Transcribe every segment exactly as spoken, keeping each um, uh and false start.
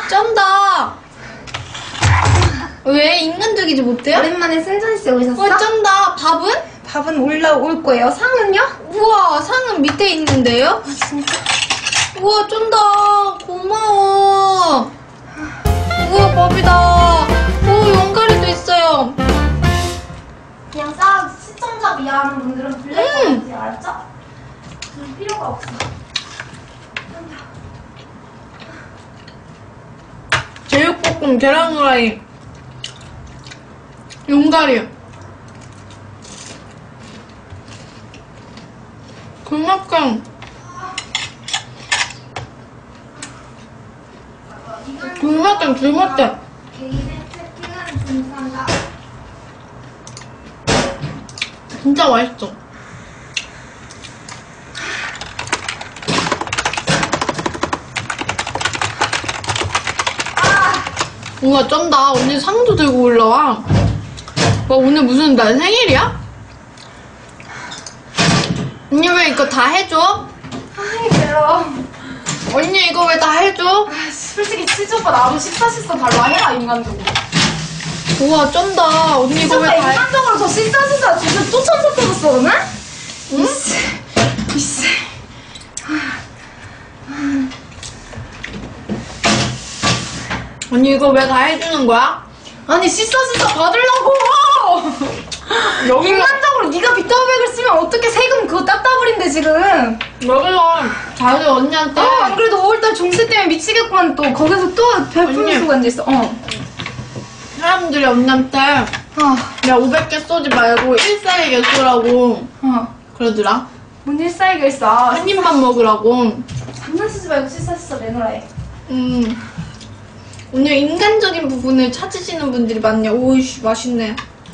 쩐다. 왜 인간적이지 못해요? 오랜만에 센전씨 오셨어? 와 쩐다. 밥은? 밥은 올라올 거예요. 상은요? 우와 상은 밑에 있는데요? 아 진짜? 우와 쩐다. 고마워. 우와 밥이다. 오 용가리도 있어요. 그냥 싸 시청자 미아하는 분들은 블랙버지 음. 알았죠? 그럴 필요가 없어. 제육볶음 계란 후라이 용가리 굴막강 굴막강 굴막강 개인의 채팅은 중상가. 진짜 맛있어. 우와 쩐다. 언니 상도 들고 올라와. 와 오늘 무슨 날 생일이야? 언니 왜 이거 다 해줘? 아니에요. 언니 이거 왜 다 해줘? 아, 솔직히 치즈 오빠 나도 식사 식사 달라 해라 인간적으로. 우와 쩐다. 언니 이거 왜 진짜 다 해? 인간적으로 저 식사 식사 진짜 또 천사 터졌어 오늘? 응? 이씨 이씨. 언니 이거 왜 다 해주는 거야? 아니 식사 식사 받으려고. 여기가 인간적으로 네가 비타오백을 쓰면 어떻게 세금 그거 따따블인데 지금. 여기가 자주 언니한테 아, 안 그래도 오월달 종세 때문에 미치겠구만. 또 거기서 또 별풍 언니. 쓰고 앉아있어. 어. 사람들이 언니한테 아, 야 오백 개 쏘지 말고 일사일개 쏘라고 어. 그러더라. 뭔 일사이글사. 한 입만 먹으라고. 장난치지 말고 식사 식사 내놓으라 해. 음. 오늘 인간적인 부분을 찾으시는 분들이 많네. 오이씨 맛있네.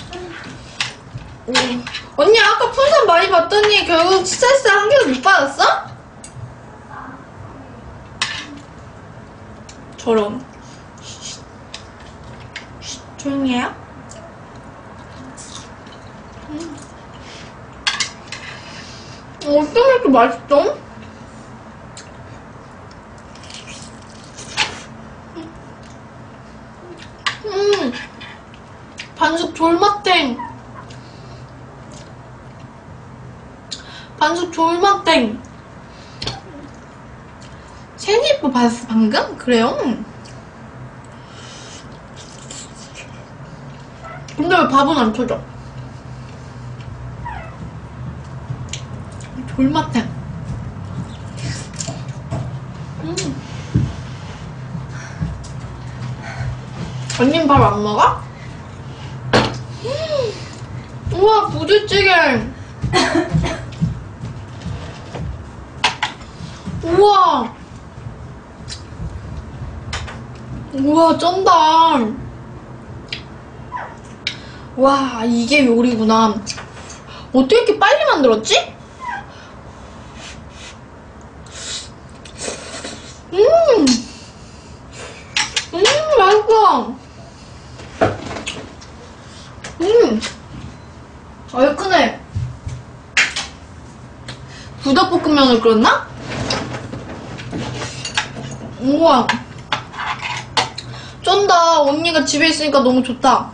오. 언니 아까 풍선 많이 봤더니 결국 치사스 한 개도 못 받았어? 저런. 쉿. 쉿. 조용히 해요. 음. 어쩜 이렇게 맛있어? 음. 반숙 졸맛탱. 반숙 졸맛탱. 생일뽀 받았어 방금? 그래요? 근데 왜 밥은 안 쳐줘? 졸맛탱. 음. 언니는 밥 안 먹어? 음. 우와 부대찌개. 우와 우와 쩐다. 와 이게 요리구나. 어떻게 이렇게 빨리 만들었지? 음, 음 맛있어. 음 얼큰해. 부닭볶음면을 끓였나? 우와 쩐다. 언니가 집에 있으니까 너무 좋다.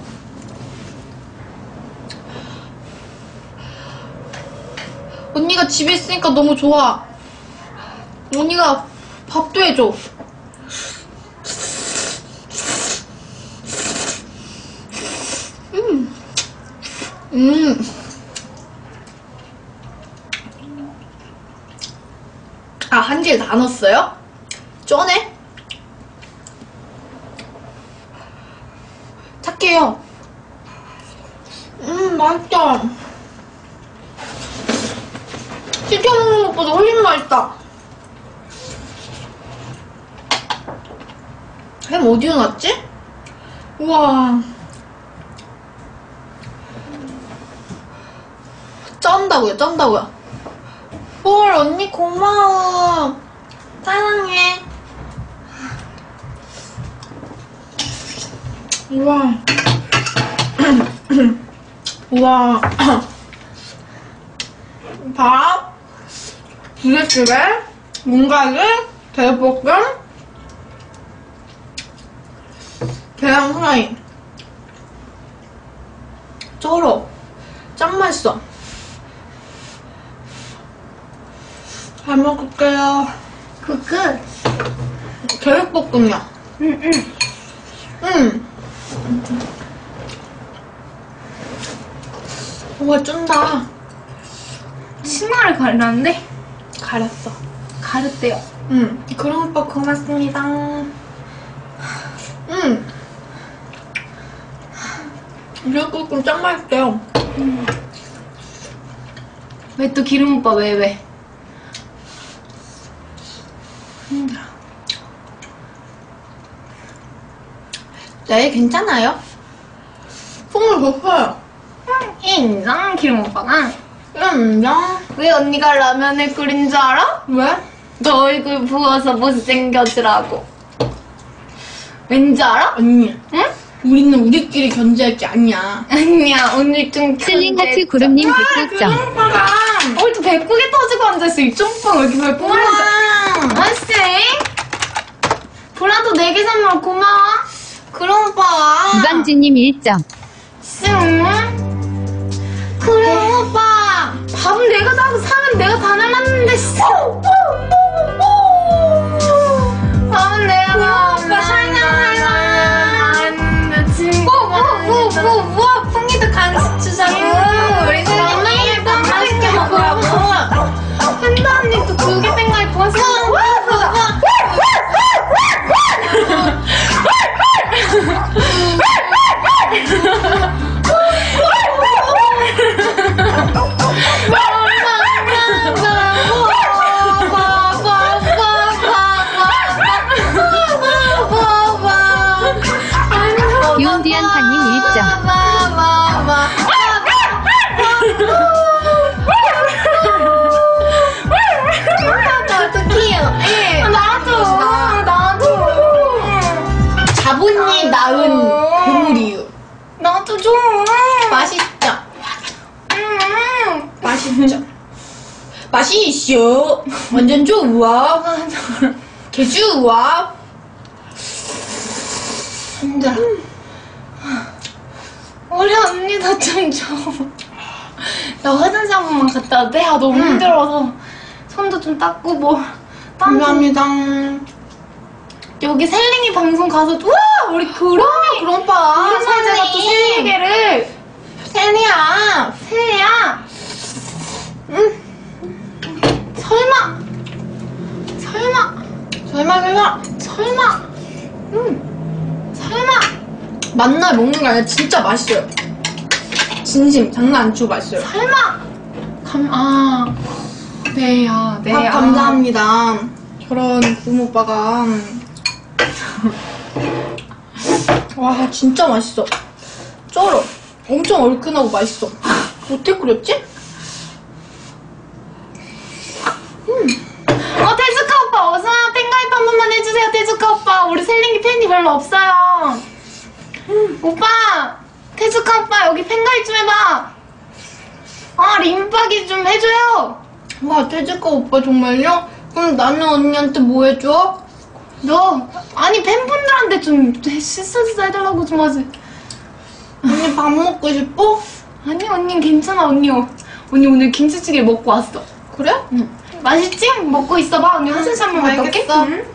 언니가 집에 있으니까 너무 좋아. 언니가 밥도 해줘. 음. 음. 아, 한 개에 다 넣었어요? 쩌네? 착해요. 음, 맛있다. 시켜먹는 것보다 훨씬 맛있다. 햄 어디에 놨지? 우와. 쩐다고요, 쩐다고요. 헐, 언니 고마워. 사랑해. 우와. 우와. 밥, 부대찌개, 문가기, 제육볶음. 계란 후라이 쩔어. 짱 맛있어. 잘 먹을게요. 굿굿. 계획볶음이야. 응응. 응. 우와, 쫀다. 치마를 가르는데 가렸어. 가르대요. 응. 그럼 오빠 고맙습니다. 응. 계획볶음 짱 맛있대요. 왜 또 기름 오빠 왜 왜? 힘들어. 네, 괜찮아요. 손을 줬어요. 인정 기름 오빠가. 인정. 왜 언니가 라면을 끓인 줄 알아? 왜? 너 얼굴 부어서 못생겨지라고. 왠지 알아? 언니, 응? 우리는 우리끼리 견제할 게 아니야. 아니야 오늘 좀 슬링 하트 구름님 백구 점. 오빠가. 오늘 또 배꼽이 터지고 앉아있어. 이 쫑빵 왜 이렇게 배꼽 앉아? 우와. 아씨 브라도 네 개 선물 고마워. 그럼 오빠. 이방진님 일 점. 응? 그래, 오빠. 밥은 내가 사고 사면 내가 다 날랐는데 씨. 밥은 내가 오빠 살나 살나 진짜 뭐뭐뭐뭐 풍이도 간식 주자고. 우리 생일 밥 맛있게 먹으라고. 한다 언니 또 그게 생각이 좋았어. 윤디안파님 일 점. 나도 나도 자본이 낳은 보물이유. 나도 좀 맛있죠? 음. 맛있죠? 맛있어. 완전 좋아. 개 좋아. 힘들어. 우리 언니 나 좀 줘. 나 화장실 한 번만 갔다 와도 돼? 아 너무 응. 힘들어서 손도 좀 닦고 뭐 땀 좀. 감사합니다. 여기 셀링이 방송 가서 우와 우리 그럼이 그럼 오빠. 우리 사제가 또 셀링이를 셀리야. 셀리야. 응. 설마 설마 설마 설마. 설마 응 설마 만날 먹는 게 아니라 진짜 맛있어요. 진심 장난 안 치고 맛있어요. 설마 감아 네야 네 밥 아. 감사합니다. 저런 부모 오빠가. 와 진짜 맛있어. 쩔어. 엄청 얼큰하고 맛있어. 어떻게 끓였지? 어 태주카 오빠 어서 팬가입 한 번만 해주세요. 태주카 오빠 우리 셀링이 팬이 별로 없어요. 음, 오빠 태주카 오빠 여기 팬가입 좀 해봐. 아 림박이 좀 해줘요. 와 태즈카 오빠 정말요? 그럼 나는 언니한테 뭐 해줘? 너 아니 팬분들한테 좀 실수해서 해달라고 좀 하지. 언니 밥 먹고 싶어? 아니 언니 괜찮아 언니. 언니 오늘 김치찌개 먹고 왔어. 그래? 응. 맛있지? 먹고 있어봐. 언니 화장실 한번 갔다 올게. 알겠어. 응.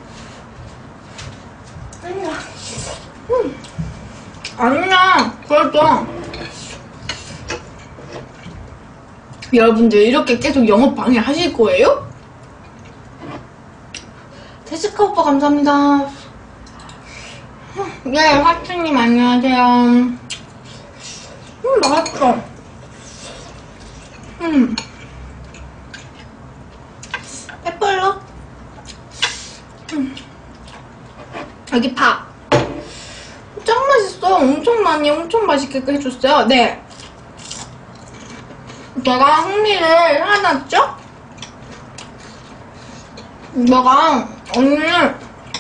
아니야 그래도 여러분들 이렇게 계속 영업 방해 하실 거예요? 태즈카 오빠 감사합니다. 네 화투님 안녕하세요. 음 맛있어. 음 페펄로 음. 여기 밥 짱 맛있어. 엄청 많이 엄청 맛있게 해줬어요. 네 내가 흥미를 해놨죠? 내가 언니를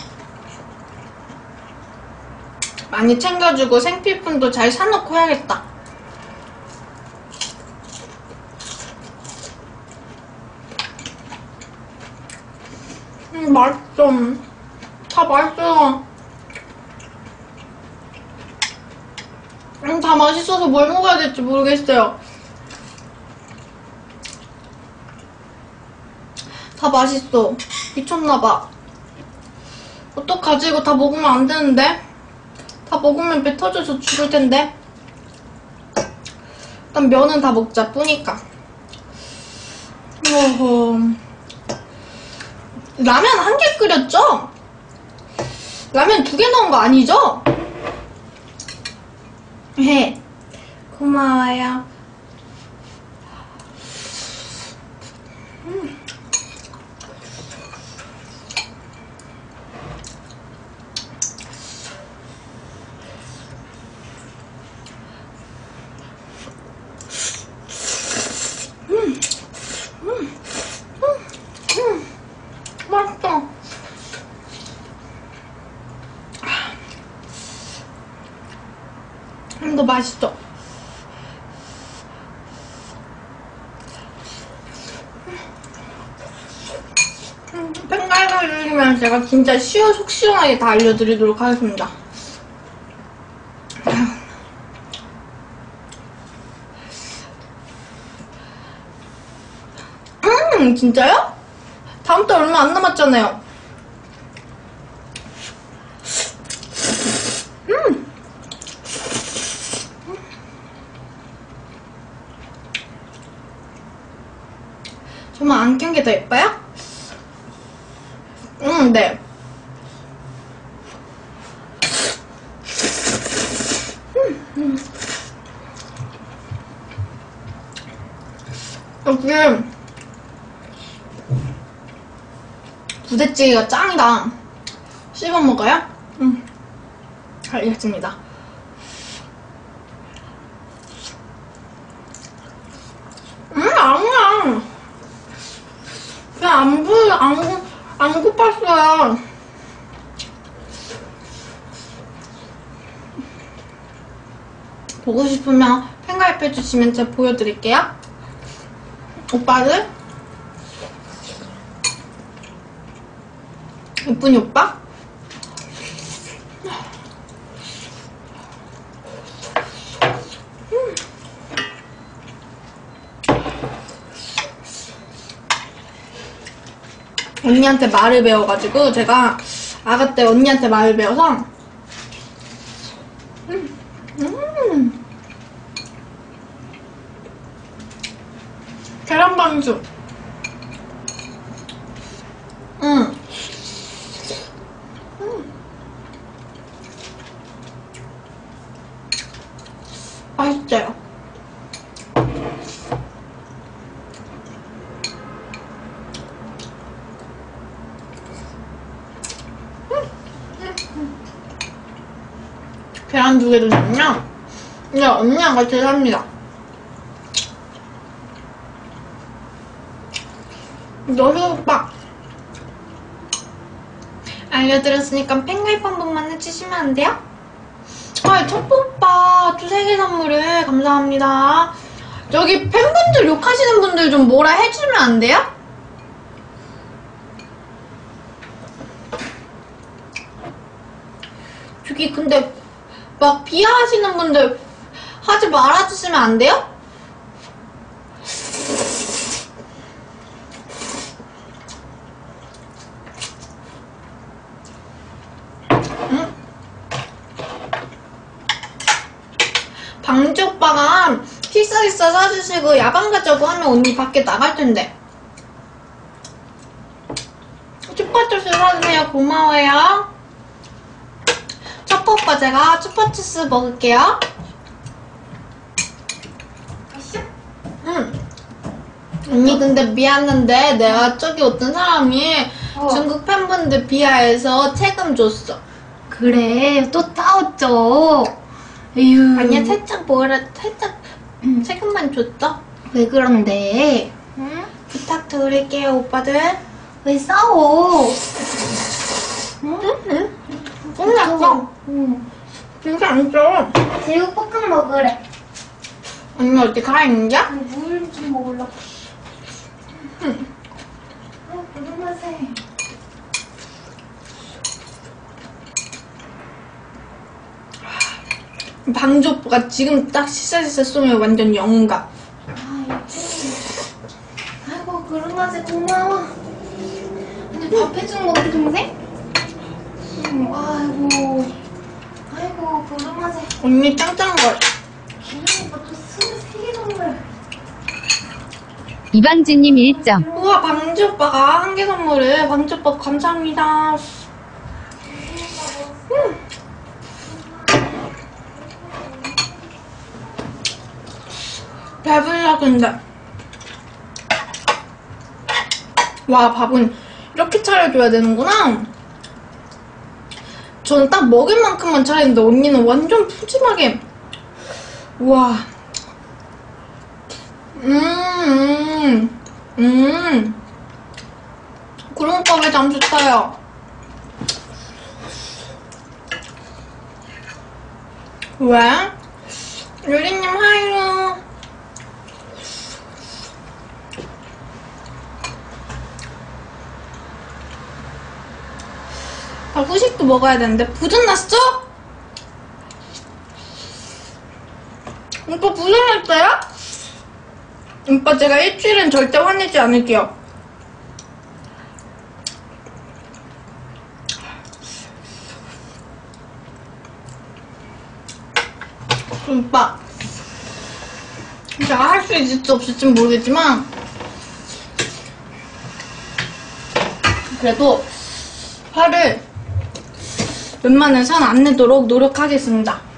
많이 챙겨주고 생필품도 잘 사놓고 해야겠다. 음 맛있어. 다 맛있어. 맛있어서 뭘 먹어야 될지 모르겠어요. 다 맛있어. 미쳤나봐. 어떡하지? 이거 다 먹으면 안 되는데? 다 먹으면 배 터져서 죽을 텐데? 일단 면은 다 먹자, 뿌니까. 어허. 라면 한 개 끓였죠? 라면 두 개 넣은 거 아니죠? 네. 고마워요. 음. 음. 음. 음. 음. 맛있어. 음, 더 맛있어. 음, pen갈고 드리면 제가 진짜 시원, 속 시원하게 다 알려드리도록 하겠습니다. 음, 진짜요? 다음 달 얼마 안 남았잖아요. 음. 정말 안 깬 게 더 예뻐요? 음, 네. 음, 음. 여기 부대찌개가 짱이다. 씹어 먹어요? 음, 알겠습니다. 음, 아니야. 그냥 안 부, 안, 고- 안 고팠어요. 보고 싶으면 팬가입 해주시면 제가 보여드릴게요. 오빠들. 예쁜이 오빠? 음. 언니한테 말을 배워가지고 제가 아가 때 언니한테 말을 배워서 음. 음. 계란 반죽. 음. 음. 맛있어요. 계란 두 개도 넣으면 이제 언니랑 같이 삽니다. 너희 오빠 알려드렸으니까 팬가입 한 번만 해주시면 안 돼요? 아, 첩보 오빠 또 세 개 선물을 감사합니다. 저기 팬분들 욕하시는 분들 좀 뭐라 해주면 안 돼요? 저기 근데 막 비하하시는 분들 하지 말아주시면 안 돼요? 응? 방지 오빠가 키싸 키싸 사주시고 야방 가자고 하면 언니 밖에 나갈 텐데. 슈퍼주스 사주세요. 고마워요. 첫 오빠 제가 슈퍼주스 먹을게요. 응. 언니 근데 미안한데 내가 저기 어떤 사람이 어. 중국 팬분들 비하해서 책임 줬어. 그래, 또 싸웠죠. 에휴. 아니야, 살짝 뭐라 살짝 음, 책임만 줬어. 왜 그런데? 응? 부탁드릴게요 오빠들. 왜 싸워? 응? 응? 끝났어. 응. 진짜 안 써. 제육볶음 먹으래. 언니 어디 가 있냐? 물 좀 먹으려고. 응. 어, 무슨 맛에? 방조 오빠가 지금 딱 시사시사 쏘면 완전 영감. 아이고 그릇맞이 고마워. 언니 밥 해주는 거 어때 동생? 음, 아이고 아이고 그릇맞이. 언니 짱짱한 걸. 기능 오빠 또 스물세 개 선물. 이방진님 일 점. 우와, 방지 오빠가 한 개 선물을. 방지 오빠 감사합니다. 음. 배불러 근데. 와, 밥은 이렇게 차려줘야 되는구나. 저는 딱 먹을 만큼만 차리는데 언니는 완전 푸짐하게. 우와. 음, 음, 음. 구름밥에 참 좋다요. 왜? 유리님 하이로. 아, 후식도 먹어야 되는데 부전 났어? 오빠 부전 났어요? 오빠 제가 일주일은 절대 화내지 않을게요. 오빠 제가 할 수 있을지 없을지는 모르겠지만 그래도 화를 웬만해선 안 내도록 노력하겠습니다.